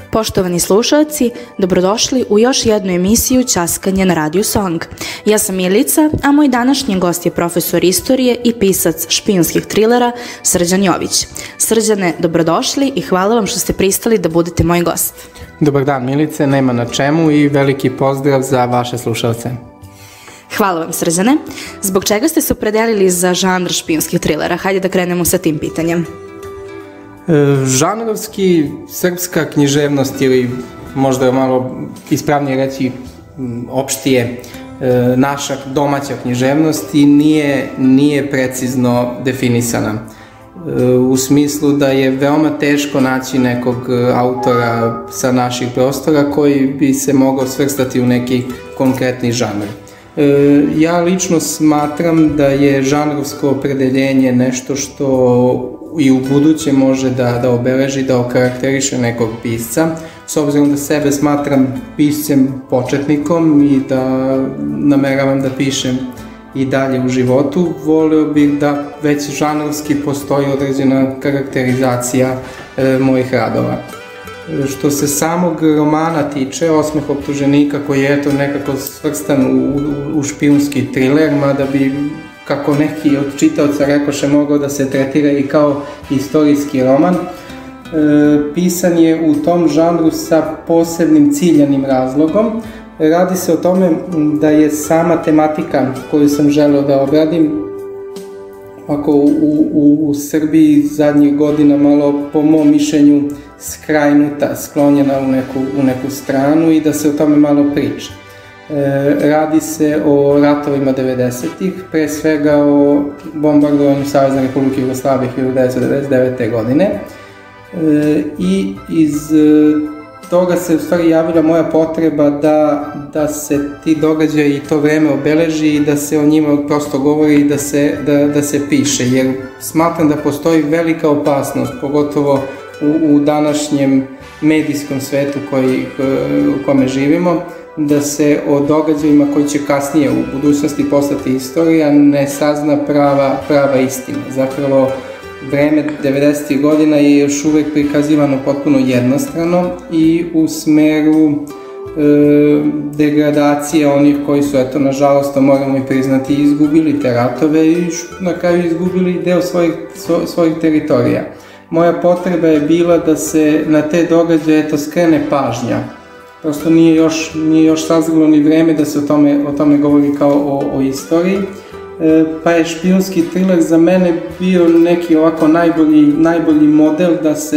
Poštovani slušalci, dobrodošli u još jednu emisiju Ćaskanje na Radio Song. Ja sam Milica, a moj današnji gost je profesor istorije i pisac špijunskih trilera Srđan Jović. Srđane, dobrodošli i hvala vam što ste pristali da budete moj gost. Dobar dan Milice, nema na čemu i veliki pozdrav za vaše slušalce. Hvala vam, Srđane. Zbog čega ste se opredelili za žanr špijunskih trilera? Hajde da krenemo sa tim pitanjem. Žanrovski srpska književnost ili možda malo ispravnije reći opštije naša domaća književnost i nije precizno definisana. U smislu da je veoma teško naći nekog autora sa naših prostora koji bi se mogao svrstati u neki konkretni žanr. Ja lično smatram da je žanrovsko opredeljenje nešto što i u buduće može da obeleži, da okarakteriše nekog pisca. S obzirom da sebe smatram piscem početnikom i da nameravam da pišem i dalje u životu, voleo bih da već žanrovski postoji određena karakterizacija mojih radova. Što se samog romana tiče, Osmeh optuženika, koji je eto nekako svrstan u špijunski triler, mada bi, kako neki od čitaoca rekoše, mogao da se tretira i kao istorijski roman, pisan je u tom žanru sa posebnim ciljanim razlogom. Radi se o tome da je sama tematika koju sam želeo da obradim ako u Srbiji zadnjih godina malo, po mom mišljenju, skrajnuta, sklonjena u neku stranu i da se o tome malo priča. Radi se o ratovima 90-ih, pre svega o bombardovanju Savezne Republike Jugoslavije 1999. godine i iz toga se u stvari javila moja potreba da se ti događaji i to vreme obeleži i da se o njima prosto govori i da se piše, jer smatram da postoji velika opasnost, pogotovo u današnjem medijskom svetu u kome živimo, da se o događajima koji će kasnije u budućnosti postati istorija ne sazna prava istina. Zapravo, vreme 90. godina je još uvek prikazivano potpuno jednostrano i u smeru degradacije onih koji su, eto, nažalost, to moramo i priznati, izgubili te ratove i na kraju izgubili deo svojih teritorija. Moja potreba je bila da se na te događaje, eto, skrene pažnja. Prosto nije još sazrelo ni vreme da se o tome govori kao o istoriji. Pa je špijunski triler za mene bio neki ovako najbolji model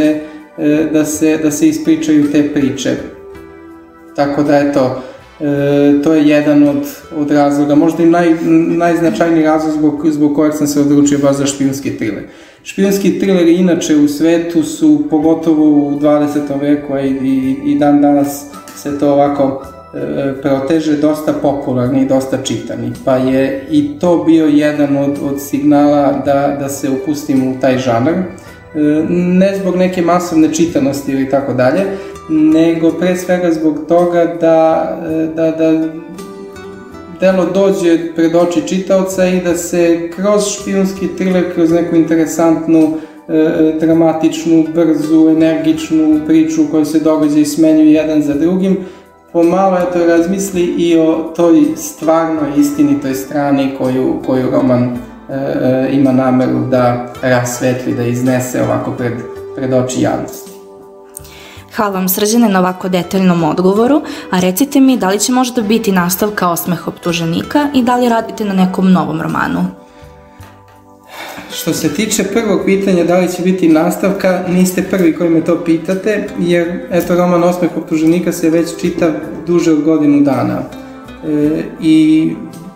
da se ispričaju te priče. Tako da eto, to je jedan od razloga, možda i najznačajniji razlog zbog kojeg sam se odlučio baš za špijunski triler. Špijunski trileri inače u svetu su, pogotovo u 20. veku i dan danas se to ovako proteže, dosta popularni i dosta čitani, pa je i to bio jedan od signala da se upustimo u taj žanr, ne zbog neke masovne čitanosti ili tako dalje, nego pre svega zbog toga da delo dođe pred oči čitaoca i da se kroz špijunski triler, kroz neku interesantnu, dramatičnu, brzu, energičnu priču u kojoj se događaji smenjuju jedan za drugim, pomalo razmisli i o toj stvarnoj istinitoj strani koju roman ima nameru da rasvetli, da iznese ovako pred oči javnosti. Hvala vam, Srđane, na ovako detaljnom odgovoru, a recite mi da li će možda biti nastavka Osmeh optuženika i da li radite na nekom novom romanu? Što se tiče prvog pitanja da li će biti nastavka, niste prvi koji me to pitate, jer eto, roman Osmeh optuženika se već čita duže od godinu dana i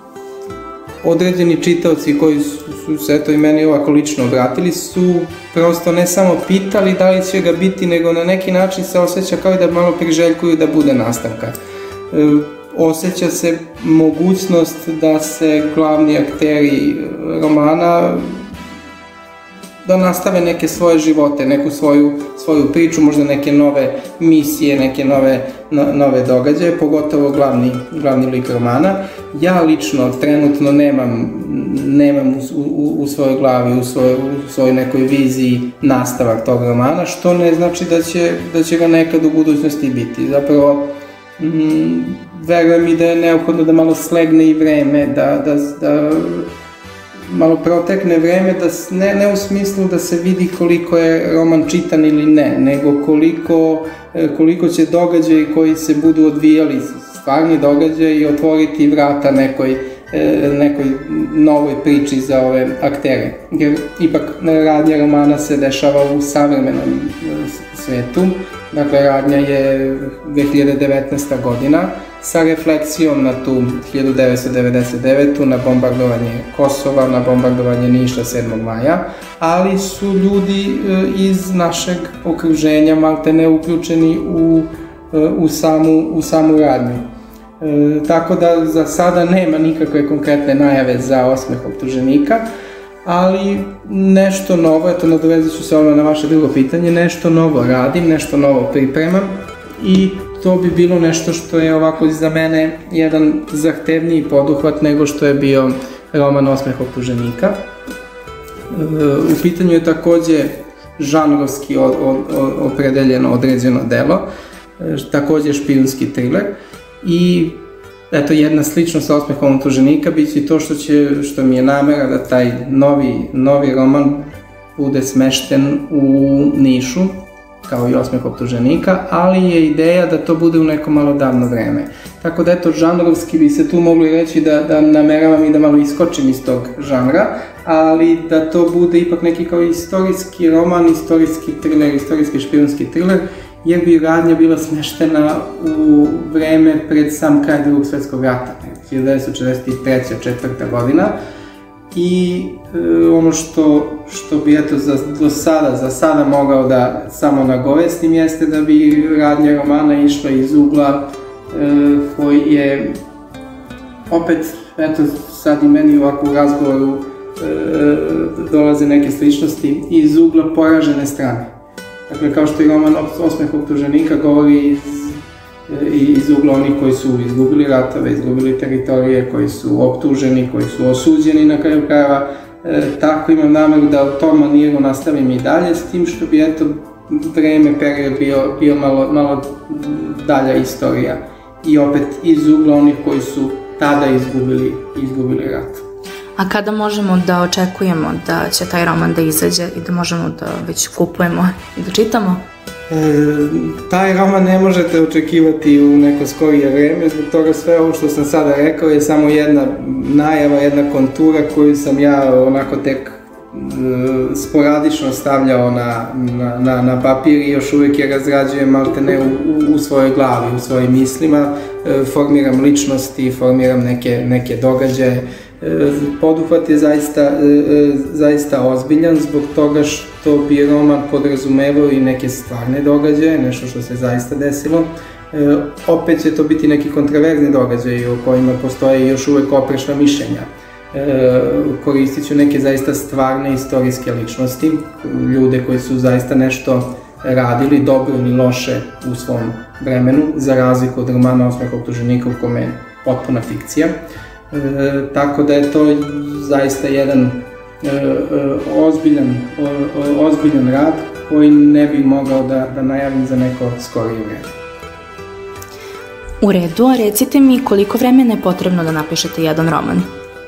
određeni čitaoci koji su se eto i meni ovako lično obratili su prosto ne samo pitali da li će ga biti, nego na neki način se osjeća kao da malo priželjkuju da bude nastavka. Osjeća se mogućnost da se glavni akteri romana da nastave neke svoje živote, neku svoju priču, možda neke nove misije, neke nove događaje, pogotovo glavni lik romana. Ja lično trenutno nemam nemam u svojoj glavi, u svojoj nekoj viziji nastavak tog romana, što ne znači da će ga nekad u budućnosti biti. Zapravo, verujem i da je neophodno da malo slegne i vreme, da malo protekne vreme, ne u smislu da se vidi koliko je roman čitan ili ne, nego koliko će događaji koji se budu odvijali, stvarni događaji, otvoriti vrata nekoj novoj priči za ove aktere. Jer ipak radnja romana se dešava u savremenom svetu, dakle radnja je 2019. godina, sa refleksijom na tu 1999. na bombardovanje Kosova, na bombardovanje Niša 7. maja, ali su ljudi iz našeg okruženja maltene uključeni u samu radnju. Tako da za sada nema nikakve konkretne najave za osmeh optuženika, ali nešto novo, eto nadovezat ću se na vaše drugo pitanje, nešto novo radim, nešto novo pripremam i to bi bilo nešto što je ovako za mene jedan zahtevniji poduhvat nego što je bio roman Osmeh optuženika. U pitanju je takođe žanrovski opredeljeno određeno delo, takođe špijunski triler i eto jedna sličnost sa Osmehom optuženika biće to što mi je namera da taj novi roman bude smešten u Nišu, kao i Osmeh optuženika, ali je ideja da to bude u neko malo davno vreme. Tako da eto, žanrovski bi se tu mogli reći da nameravam i da malo iskočim iz tog žanra, ali da to bude ipak neki kao istorijski roman, istorijski triler, istorijski špijunski triler, jer bi radnja bila smeštena u vreme pred sam kraj Drugog svetskog rata, 1943. 4. godina. I ono što bi eto za sada mogao da samo nagovestim jeste da bi radnja romana išla iz ugla koji je opet, eto sad i meni ovako u razgovoru dolaze neke sličnosti, iz ugla poražene strane. Dakle, kao što i roman Osmeh optuženika govori iz ugla onih koji su izgubili ratove, izgubili teritorije, koji su optuženi, koji su osuđeni na kraju krajeva, tako imam nameru da u tom maniru nastavim i dalje, s tim što bi eto period bio malo dalja istorija i opet iz ugla onih koji su tada izgubili rat. A kada možemo da očekujemo da će taj roman da izađe i da možemo da već kupujemo i da čitamo? Taj roman ne možete očekivati u neko skorije vreme, zbog toga sve ovo što sam sada rekao je samo jedna najava, jedna kontura koju sam ja onako tek sporadično stavljao na papir i još uvijek je razrađujem maltene u svojoj glavi, u svojim mislima, formiram ličnosti, formiram neke događaje. Poduhvat je zaista ozbiljan zbog toga što bi roman podrazumevao i neke stvarne događaje, nešto što se zaista desilo. Opet će to biti neki kontraverzni događaj o kojima postoje još uvek oprečna mišljenja. Koristit ću neke zaista stvarne istorijske ličnosti, ljude koji su zaista nešto radili, dobro ili loše u svom vremenu, za razliku od romana Osmeh optuženika u kome je potpuna fikcija. Tako da je to zaista jedan ozbiljan rad koji ne bi mogao da najavim za neko skorije vreme. U redu, a recite mi koliko vremena je potrebno da napišete jedan roman?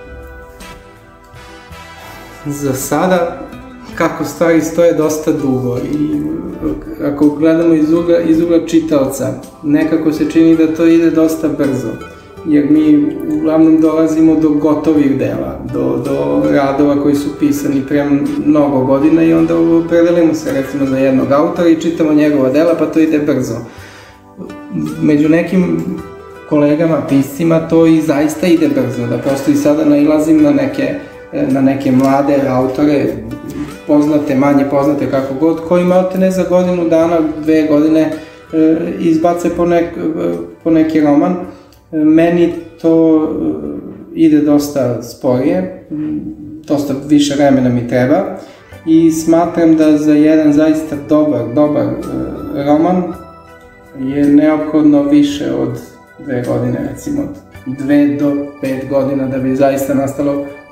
Za sada, kako stvari stoje, dosta dugo i ako gledamo iz ugla čitaoca, nekako se čini da to ide dosta brzo. Jer mi uglavnom dolazimo do gotovih dela, do radova koji su pisani pre mnogo godina i onda opredelimo se recimo za jednog autora i čitamo njegova dela, pa to ide brzo. Među nekim kolegama, piscima, to i zaista ide brzo, da prosto i sada nailazim na neke mlade autore, poznate, manje poznate, kako god, koji maltene za godinu dana, 2 godine izbace po neki roman. Meni to ide dosta sporije, dosta više vremena mi treba i smatram da za jedan zaista dobar roman je neophodno više od 2 godine, recimo od 2 do 5 godina da bi zaista nastalo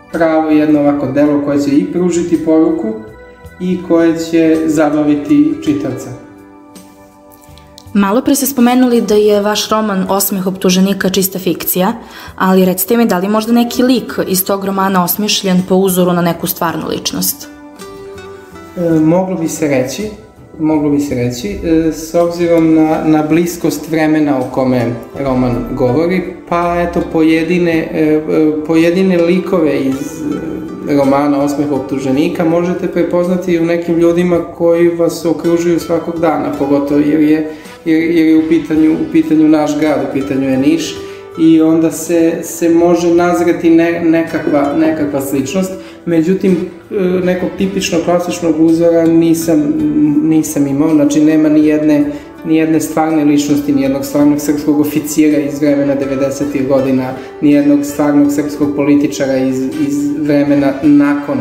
pravo jedno ovako delo koje će i pružiti poruku i koje će zabaviti čitavca. Malo pre ste spomenuli da je vaš roman Osmeh optuženika čista fikcija, ali recite mi da li možda neki lik iz tog romana osmišljen po uzoru na neku stvarnu ličnost? Moglo bi se reći, s obzirom na bliskost vremena o kome roman govori, pa eto pojedine likove iz romana Osmeh optuženika možete prepoznati u nekim ljudima koji vas okružuju svakog dana, pogotovo jer je u pitanju naš grad, u pitanju je Niš, i onda se može nazreti nekakva sličnost. Međutim, nekog tipičnog klasičnog uzora nisam imao, znači nema ni jedne stvarne ličnosti, ni jednog stvarnog srpskog oficira iz vremena 90. godina, ni jednog stvarnog srpskog političara iz vremena nakon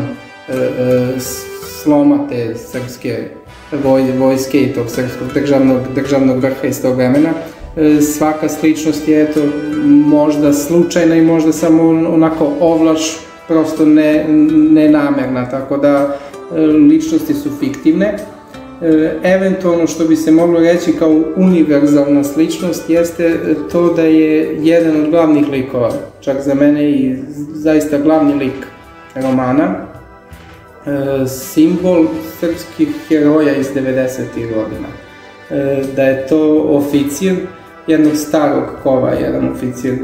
sloma te srpske vojske i tog srpskog državnog vrha iz tog vremena. Svaka sličnost je možda slučajna i možda samo onako ovlaš, prosto nenamerna, tako da ličnosti su fiktivne. Eventualno što bi se moglo reći kao univerzalna sličnost jeste to da je jedan od glavnih likova, čak za mene i zaista glavni lik romana, simbol srpskih heroja iz 90. godina. Da je to oficir jednog starog kova, jedan oficir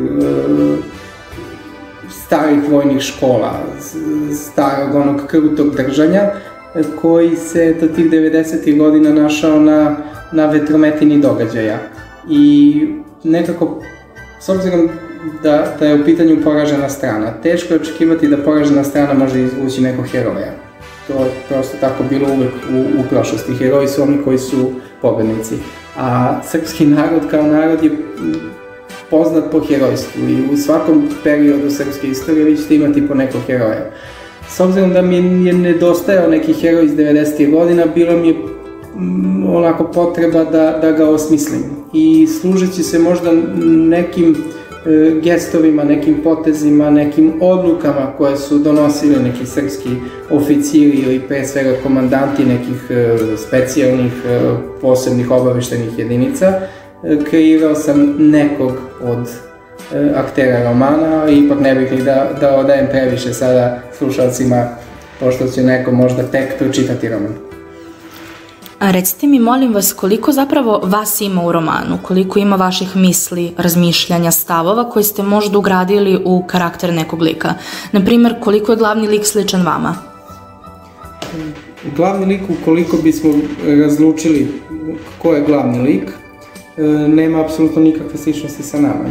starih vojnih škola, starog onog krutog držanja, koji se do tih 90. godina našao na vetrometini događaja. I nekako, s obzirom da je u pitanju poražena strana, teško je očekivati da poražena strana može izvući nekog heroja. To je prosto tako bilo uvek u prošlosti. Heroji su oni koji su pobednici. A srpski narod kao narod je poznat po herojstvu i u svakom periodu srpske istorije vi ćete imati po nekog heroja. S obzirom da mi je nedostajao neki heroj iz 90. godina, bilo mi je onako potreba da ga osmislim. I služeći se možda nekim gestovima, nekim potezima, nekim odlukama koje su donosili neki srpski oficiri ili pre svega komandanti nekih specijalnih, posebnih obaveštenih jedinica, kreirao sam nekog od aktera romana, ali ipak ne bih ih da odajem previše sada slušalcima, pošto će neko možda tek pročitati roman. A recite mi, molim vas, koliko zapravo vas ima u romanu, koliko ima vaših misli, razmišljanja, stavova koje ste možda ugradili u karakter nekog lika? Naprimjer, koliko je glavni lik sličan vama? Glavni lik, ukoliko bismo razlučili ko je glavni lik, nema apsolutno nikakve sličnosti sa nama,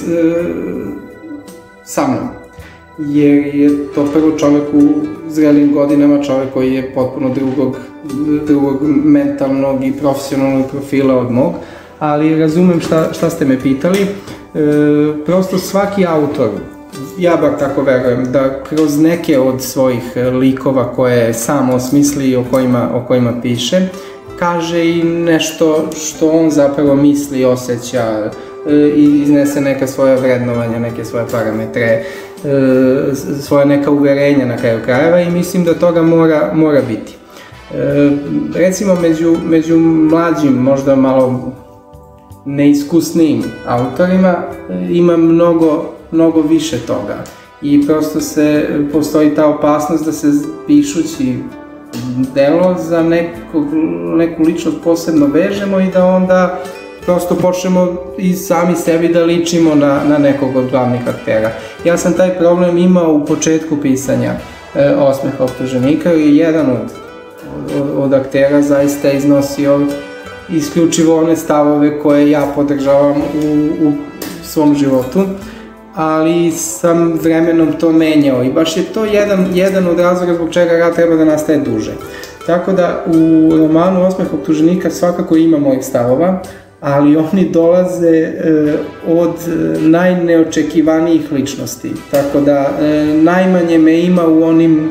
sa mnom. Jer je to prvo čovek u zrelim godinama, čovek koji je potpuno drugog mentalnog i profesionalnog profila od mog, ali razumem šta ste me pitali. Prosto svaki autor, ja bar tako verujem, da kroz neke od svojih likova koje sam osmisli i o kojima piše, kaže i nešto što on zapravo misli, osjeća i iznese neka svoja vrednovanja, neke svoje parametre, svoje neka uverenja na kraju krajeva i mislim da toga mora biti. Recimo među mlađim, možda malo neiskusnijim autorima ima mnogo više toga i prosto postoji ta opasnost da se pišući delo za neku ličnost posebno vežemo i da onda prosto počnemo i sami sebi da ličimo na nekog od glavnih aktera. Ja sam taj problem imao u početku pisanja Osmeha optuženika i jedan od aktera zaista iznosio isključivo one stavove koje ja podržavam u svom životu, ali sam vremenom to menjao i baš je to jedan od razloga zbog čega rad treba da nastaje duže. Tako da u romanu Osmeh optuženika svakako ima mojih stavova, ali oni dolaze od najneočekivanijih ličnosti, tako da najmanje me ima u onim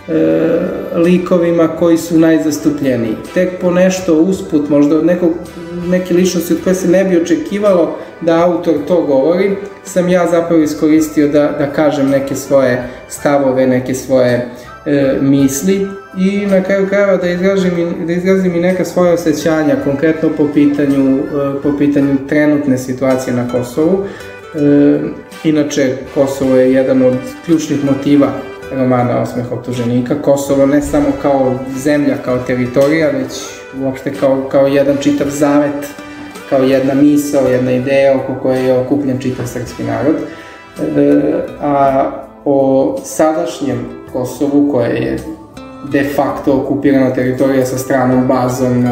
likovima koji su najzastupljeniji. Tek po nešto usput, možda od neke ličnosti od koje se ne bi očekivalo da autor to govori, sam ja zapravo iskoristio da kažem neke svoje stavove, neke svoje misli i na kraju krajeva da izrazim i neka svoja osjećanja, konkretno po pitanju trenutne situacije na Kosovu. Inače, Kosovo je jedan od ključnih motiva romana Osmeh optuženika. Kosovo ne samo kao zemlja, kao teritorija, već uopšte kao jedan čitav zavet, kao jedna misao, jedna ideja oko koje je okupljen čitav srpski narod. A o sadašnjem Kosovu, koje je de facto okupirana teritorija sa stranom bazom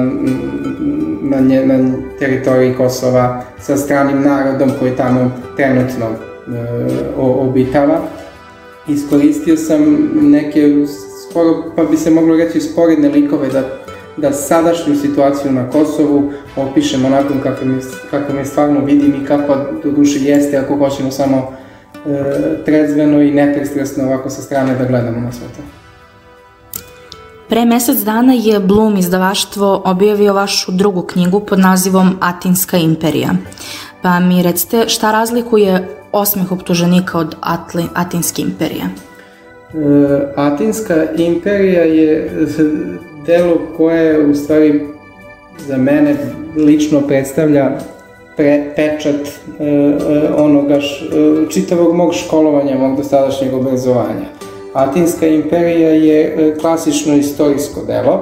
na teritoriji Kosova, sa stranim narodom koji tamo trenutno obitava. Iskoristio sam neke, pa bi se moglo reći, sporedne likove da sadašnju situaciju na Kosovu opišem onako kako me stvarno vidim i kako do duše jeste, ako hoćemo samo trezveno i nepristrasno ovako sa strane da gledamo na sve to. Pre mesec dana je Blum izdavaštvo objavio vašu drugu knjigu pod nazivom Atinska imperija. Pa mi recite šta razlikuje Osmeh optuženika od Atinske imperije? Atinska imperija je delo koje u stvari za mene lično predstavlja pečat onoga čitavog mog školovanja, mog dosadašnjeg obrazovanja. Atinska imperija je klasično istorijsko delo,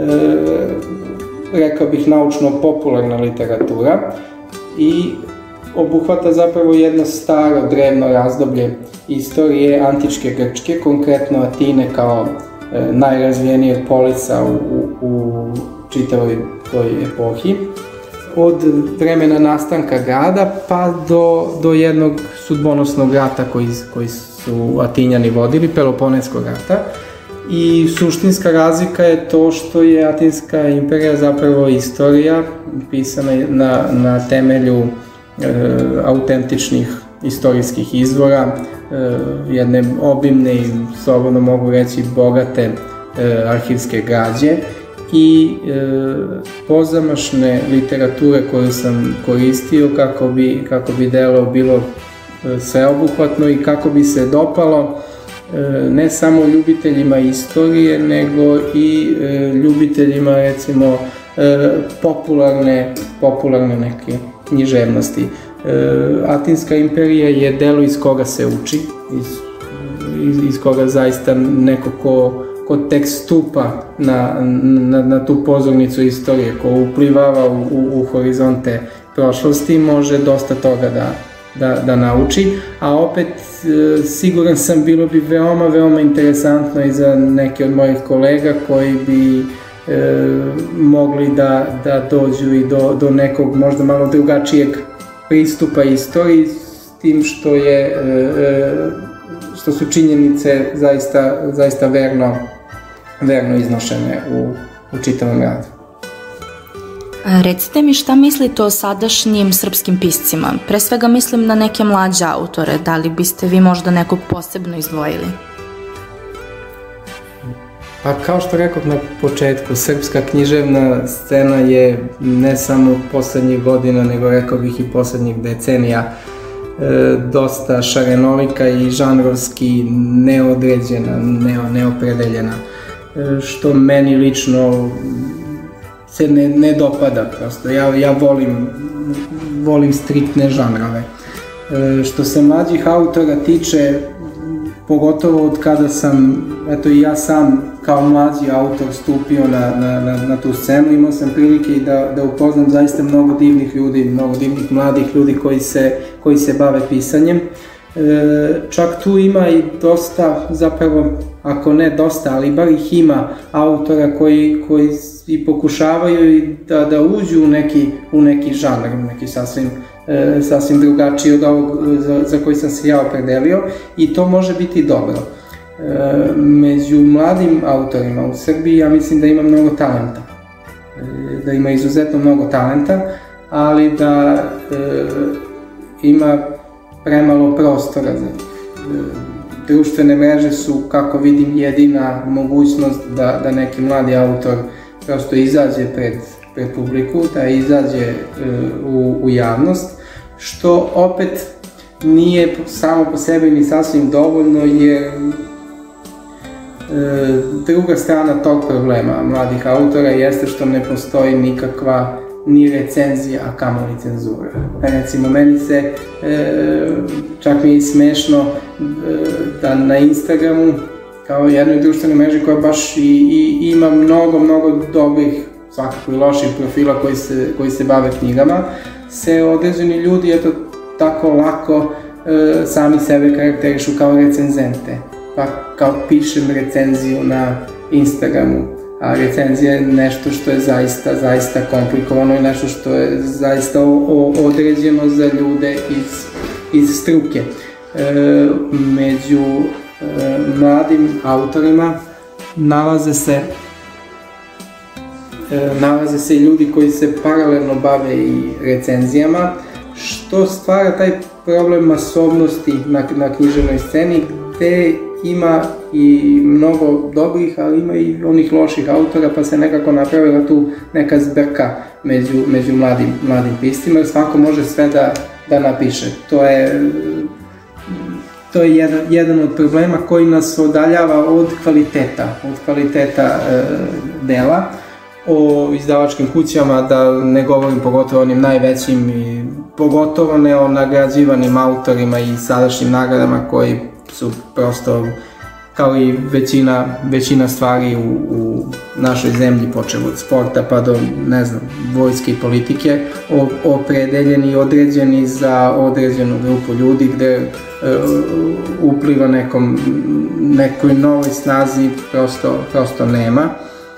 rekao bih naučno-popularna literatura i obuhvata zapravo jedno staro, drevno razdoblje istorije antičke Grčke, konkretno Atine kao najrazvijenijeg polica u čitavoj toj epohi. Od vremena nastanka grada pa do jednog sudbonosnog rata koji su Atinjani vodili, Peloponeskog rata. I suštinska razlika je to što je Atinska imperija zapravo istorija pisana na temelju autentičnih istorijskih izvora, jedne obimne i slobodno mogu reći bogate arhivske građe i pozamašne literature koju sam koristio kako bi delo bilo sveobuhvatno i kako bi se dopalo ne samo ljubiteljima istorije, nego i ljubiteljima, recimo, popularne neke književnosti. Atinska imperija je delo iz koga se uči, iz koga zaista neko ko tek stupa na tu pozornicu istorije, ko uplivava u horizonte prošlosti, može dosta toga da nauči, a opet siguran sam bilo bi veoma interesantno i za neke od mojih kolega koji bi mogli da dođu i do nekog možda malo drugačijeg pristupa istoriji, s tim što su činjenice zaista verno iznošene u čitavom radu. Recite mi šta mislite o sadašnjim srpskim piscima? Pre svega mislim na neke mlađe autore, da li biste vi možda nekog posebno izdvojili? Pa kao što rekao na početku, srpska književna scena je ne samo poslednjih godina, nego rekao bih i poslednjih decenija dosta šarenolika i žanrovski neodređena, neopredeljena, što meni lično se ne dopada prosto. Ja volim striktne žanrove. Što se mlađih autora tiče, pogotovo od kada sam, eto i ja sam kao mlađi autor stupio na tu scenu, imao sam prilike i da upoznam zaista mnogo divnih ljudi, mnogo divnih mladih ljudi koji se bave pisanjem. Čak tu ima i dosta, zapravo, ako ne dosta, ali bar ih ima autora koji i pokušavaju da uđu u neki žanr, neki sasvim drugačiji od ovog za koji sam se ja opredelio, i to može biti dobro. Među mladim autorima u Srbiji ja mislim da ima mnogo talenta, da ima izuzetno mnogo talenta, ali da ima premalo prostora za njih. društvene mreže su, kako vidim, jedina mogućnost da neki mladi autor prosto izađe pred publiku, da izađe u javnost, što opet nije samo po sebi ni sasvim dovoljno, jer druga strana tog problema mladih autora jeste što ne postoji nikakva ni recenzija, a kamoli cenzura. Recimo, meni se čak mi je smešno da na Instagramu, kao jednoj društvenoj mreži koja baš i ima mnogo dobrih, svakako i loših profila koji se bave knjigama, se određeni ljudi eto tako lako sami sebe karakterišu kao recenzente. Pa kao pišem recenziju na Instagramu, a recenzija je nešto što je zaista komplikovano i nešto što je zaista određeno za ljude iz struke. Među mladim autorima nalaze se i ljudi koji se paralelno bave i recenzijama, što stvara taj problem masovnosti na književnoj sceni, gde ima i mnogo dobrih, ali ima i onih loših autora, pa se nekako napravila tu neka zbrka među mladim piscima, jer svako može sve da napiše. To je jedan od problema koji nas odaljava od kvaliteta dela. O izdavačkim kućama, da ne govorim pogotovo onim najvećim i pogotovo ne o nagrađivanim autorima i sadašnjim nagradama koji su prosto, kao i većina stvari u našoj zemlji, počev od sporta pa do, ne znam, vojske i politike, opredeljeni i određeni za određenu grupu ljudi, gde upliva nekoj novoj snazi prosto nema.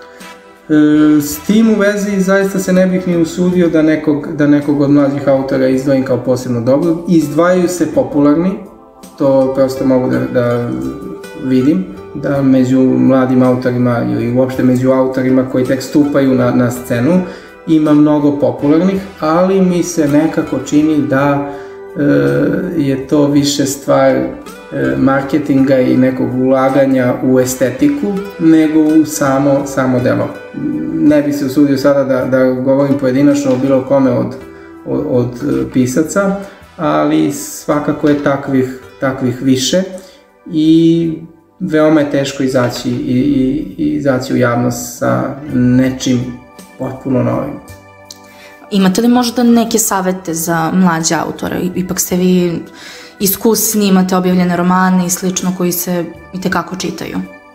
S tim u vezi zaista se ne bih ni usudio da nekog od mlađih autora izdvojim kao posebno dobro. Izdvajaju se popularni, to prosto mogu da vidim, da među mladim autorima ili uopšte među autorima koji tek stupaju na scenu ima mnogo popularnih, ali mi se nekako čini da je to više stvar marketinga i nekog ulaganja u estetiku nego u samo delo. Ne bih se usudio sada da govorim pojedinačno o bilo kome od pisaca, ali svakako je takvih više i veoma je teško izaći u javnost sa nečim potpuno novim. Imate li možda neke savete za mlađe autore? Ipak ste vi iskusni, imate objavljene romane i slično koji se itekako čitaju.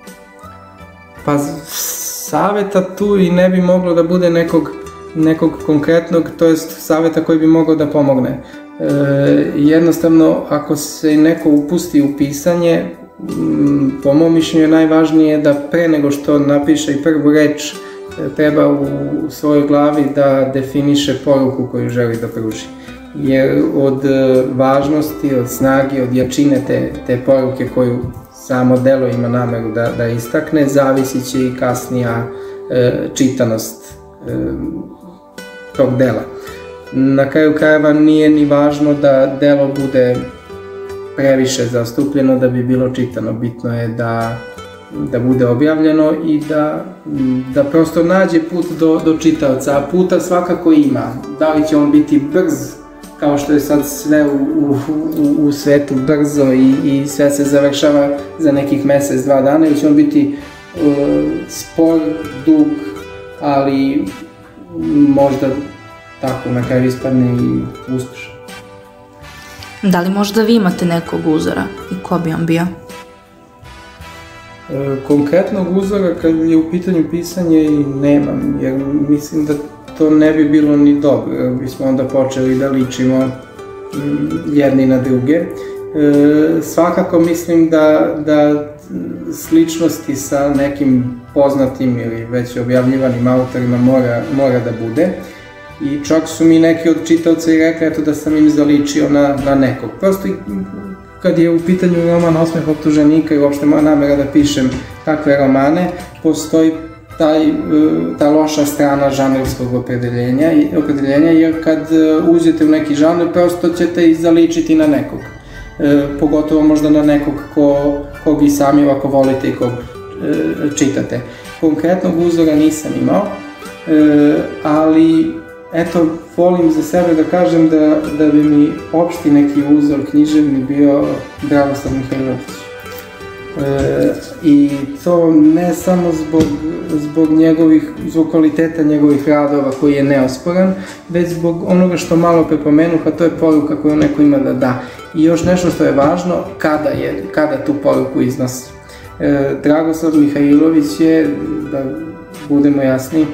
Pa saveta tu i ne bi moglo da bude nekog konkretnog, to jest saveta koji bi mogao da pomogne. Jednostavno, ako se neko upusti u pisanje, po mom mišljenju je najvažnije da pre nego što napiše i prvu reč treba u svojoj glavi da definiše poruku koju želi da pruži. Jer od važnosti, od snage, od jačine te poruke koju samo delo ima nameru da istakne, zavisit će i kasnija čitanost tog dela. Na kraju krajeva nije ni važno da delo bude previše zastupljeno da bi bilo čitano. Bitno je da bude objavljeno i da prosto nađe put do čitaoca, a puta svakako ima. Da li će on biti brz, kao što je sad sve u svetu brzo i sve se završava za nekih mesec, 2 dana, ili će on biti spor, dug, ali možda tako na kraju ispadne i uspešan. Da li možda vi imate nekog uzora i ko bi on bio? Konkretnog uzora kad je u pitanju pisanje i nemam, jer mislim da to ne bi bilo ni dobro, jer bismo onda počeli da ličimo jedni na druge. Svakako mislim da sličnosti sa nekim poznatim ili već objavljivanim autorima mora da bude. I čak su mi neki od čitaoca i rekli da sam im zaličio na nekog. Prosto kad je u pitanju roman Osmeh optuženika i uopšte moja namera da pišem takve romane, postoji ta loša strana žanrovskog opredeljenja, jer kad uđete u neki žanr, prosto ćete i zaličiti na nekog. pogotovo možda na nekog kog i sami ovako volite i kog čitate. Konkretnog uzora nisam imao, ali eto, volim za sebe da kažem da bi mi opšti neki uzor književni bio Dragoslav Mihajlović. I to ne samo zbog kvaliteta njegovih radova koji je neosporan, već zbog onoga što malo prepomenuh, a to je poruka koju neko ima da da. I još nešto što je važno, kada tu poruku iznosi. Dragoslav Mihajlović je, da budemo jasni,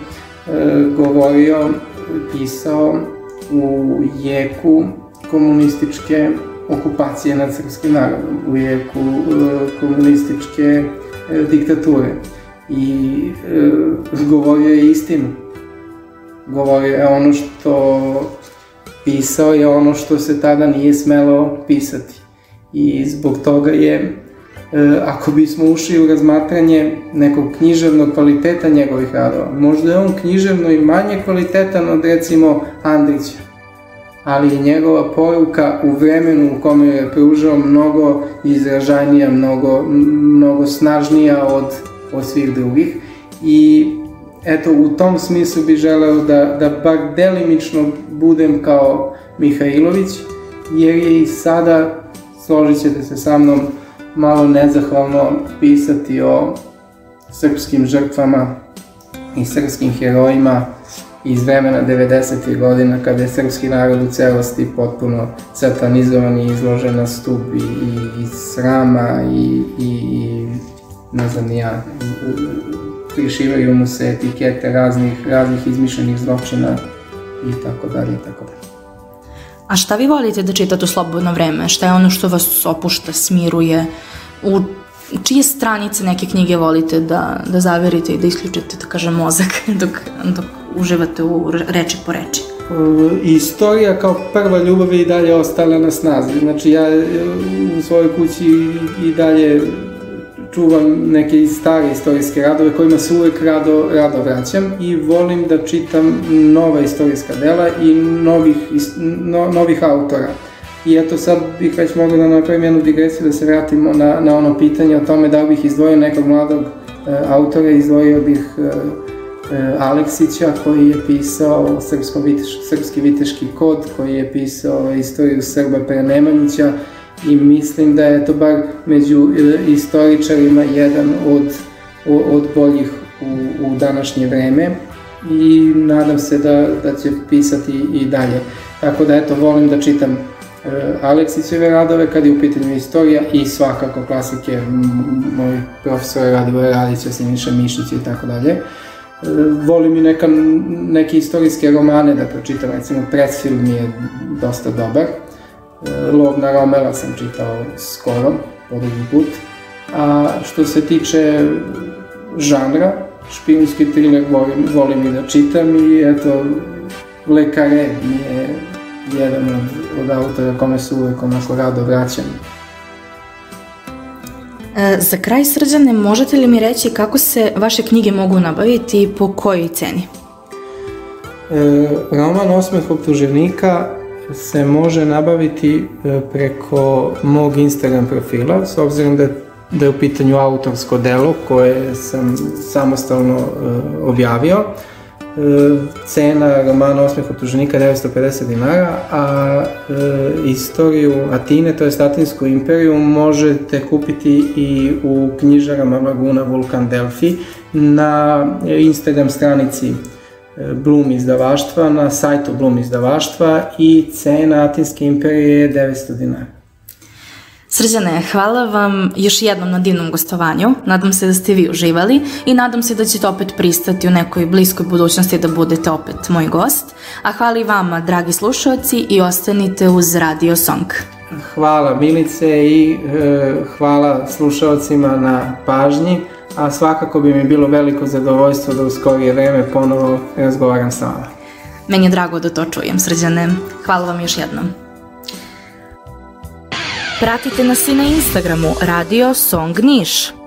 govorio, pisao u jeku komunističke okupacije nad srpskim narodom, u jeku komunističke diktature. I govorio je istinu. Govorio je ono što pisao je ono što se tada nije smelo pisati. I zbog toga je, ako bismo ušli u razmatranje nekog književnog kvaliteta njegovih radova, možda je on književno i manje kvalitetan od recimo Andrića, ali je njegova poruka u vremenu u kome je pružao mnogo izražajnija, mnogo snažnija od svih drugih. I eto, u tom smislu bih želeo da bar delimično budem kao Mihajlović, jer je i sada, složit ćete se sa mnom, malo nezahvalno pisati o srpskim žrtvama i srpskim herojima iz vremena 90. godina, kada je srpski narod u celosti potpuno satanizovan i izložen na stup i srama i ne znam ni ja, prišivaju mu se etikete raznih izmišljenih zločina i tako dalje i tako dalje. A šta vi volite da čitate u slobodno vreme? Šta je ono što vas opušta, smiruje? U čije stranice neke knjige volite da zaverite i da isključite, da kažem, mozak dok uživate u reči po reči? Istorija kao prva ljubav je i dalje ostala na snazi. Znači, ja u svojoj kući i dalje čuvam neke stare istorijske radove kojima se uvek rado vraćam i volim da čitam nova istorijska dela i novih autora. I eto, sad bih već mogao da napravim jednu digresiju, da se vratimo na ono pitanje o tome da bih izdvojio nekog mladog autora. Izdvojio bih Aleksića, koji je pisao Srpski viteški kod, koji je pisao istoriju Srba pre Nemanjića, i mislim da je to bar među istoričarima jedan od boljih u današnje vreme i nadam se da će pisati i dalje. Tako da eto, volim da čitam Aleksićeve radove kad je u pitanju istorija i svakako klasike moj profesora Radivoja Radića, Siniša Mišića i tako dalje. Volim i neke istorijske romane da pročitam, recimo Presfilm je dosta dobar. Lov na Romela sam čitao skoro, po drugi put. A što se tiče žanra, špijunski thriller volim i da čitam i eto, Le Carré mi je jedan od autora kome se uvek onako rado vraćam. Za kraj, Srđane, možete li mi reći kako se vaše knjige mogu nabaviti i po kojoj ceni? Roman Osmeh optuženika se može nabaviti preko mog Instagram profila, s obzirom da je u pitanju autorsko delo koje sam samostalno objavio. Cena romana Osmeh optuženika je 950 dinara, a istoriju Atine, to je Atinsku imperiju, možete kupiti i u knjižarama Laguna, Vulkan, Delfi, na Instagram stranici Blum izdavaštva, na sajtu Blum izdavaštva, i cena Atinske imperije je 900 dinara. Srđane, hvala vam još jednom na divnom gostovanju. Nadam se da ste vi uživali i nadam se da ćete opet pristati u nekoj bliskoj budućnosti da budete opet moj gost. A hvala i vama, dragi slušalci, i ostanite uz Radio Song. Hvala Milice i hvala slušalcima na pažnji, a svakako bi mi bilo veliko zadovoljstvo da u skorije vreme ponovo razgovaram s vama. Meni je drago da to čujem, Srđane. Hvala vam još jednom. Pratite nas i na Instagramu Radio Song Niš.